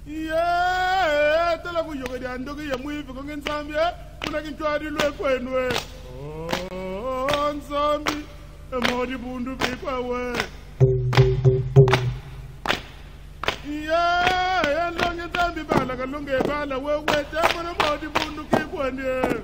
Yeah, tell you go there and do your move for going Zambia. When I can try to look when we. Oh, Zambia, a muddy bundu people away. Yeah, and long as Zambia bala, a long bala, well, wait, I'm on a muddy bundu keep one year.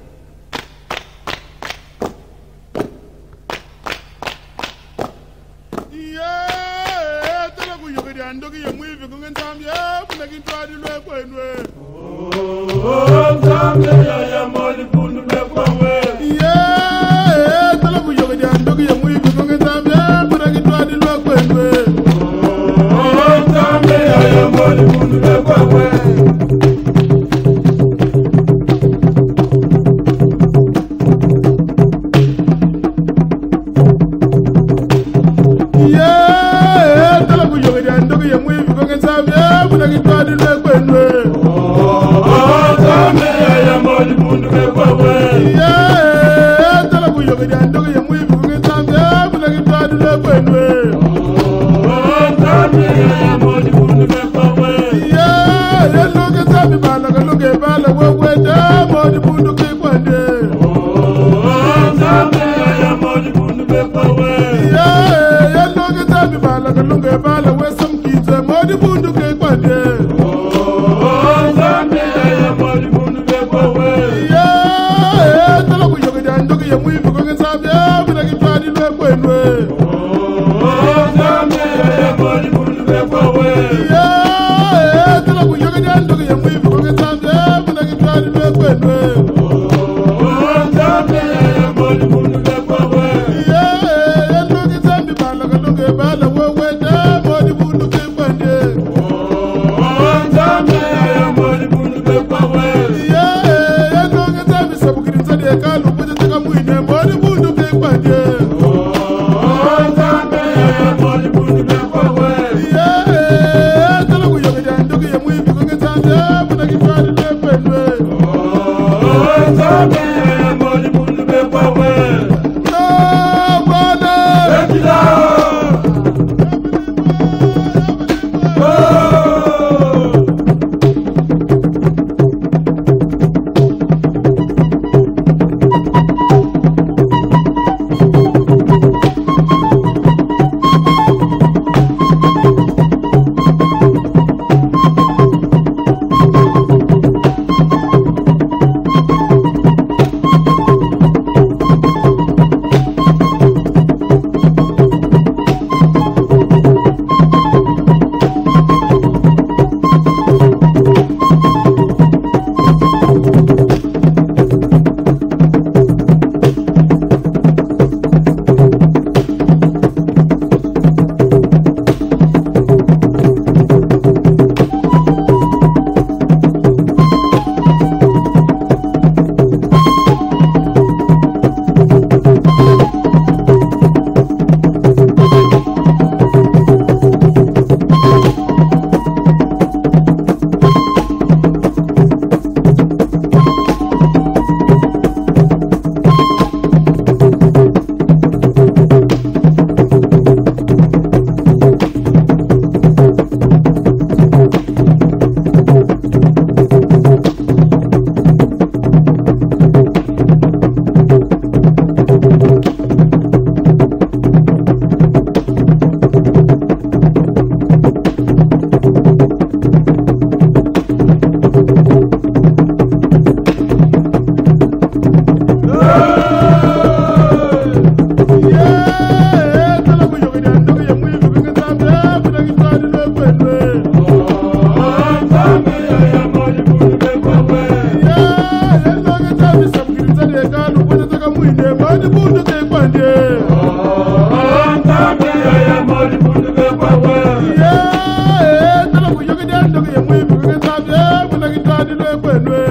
Yeah, tell you go there and do your move for going Zambia. When I can try to look when we. Oh, Zambia, I'm on the bundu keep away. Yeah, tell you go there and do your move for going Zambia. When I can try to look when we. Oh, Zambia, I'm on the bundu keep away. Yeah, tell you go there and do your move for going Zambia. When I can try to look when we. Oh, Zambia, I'm on the bundu keep away. Yeah, tell you go there and do your move for going Zambia. When I can try to look when we. Oh, Zambia, I'm on the bundu keep away. Yeah, look at Zambia, look at Bala, wait, I'm on the bundu keep one day. Oh, Zambia, I'm on the bundu keep away. Yeah, look at Zambia, look at Bala, where some kids are more the bundu keep one day. Oh, Zambia, I'm on the bundu keep away. Yeah, tell you go there and do your move for going Zambia, when I can try to look when we. Oh, Zambia, I'm on the bundu keep away. Yeah, tell you go there and do your move for going Zambia, when I can try to look when we. Oh, Zambia, I'm on the bundu keep away. Yeah, look at Zambia, look at Bala, wait, I'm on the bundu keep one day. Oh, Zambia, I'm on the bundu keep away. Yeah, look at Zambia, so we can say they can't look at the Kamuin, I'm on the bundu keep one day. Oh, Zambia, I'm on the bundu keep away. Yeah, tell you go there and do your move for going Zambia, when I can try to look when we. Oh, Zambia, I'm on the bundu keep away. No, brother! Take it out. Oh. Yeah,